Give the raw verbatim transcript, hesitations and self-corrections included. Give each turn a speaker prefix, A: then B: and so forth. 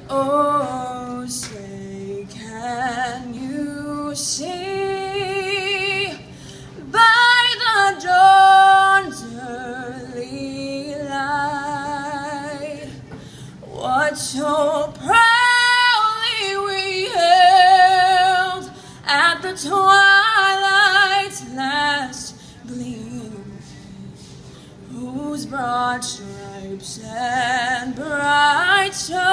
A: Oh, say, can you see by the dawn's early light what so proudly we hailed at the twilight's last gleam, whose broad stripes and bright stars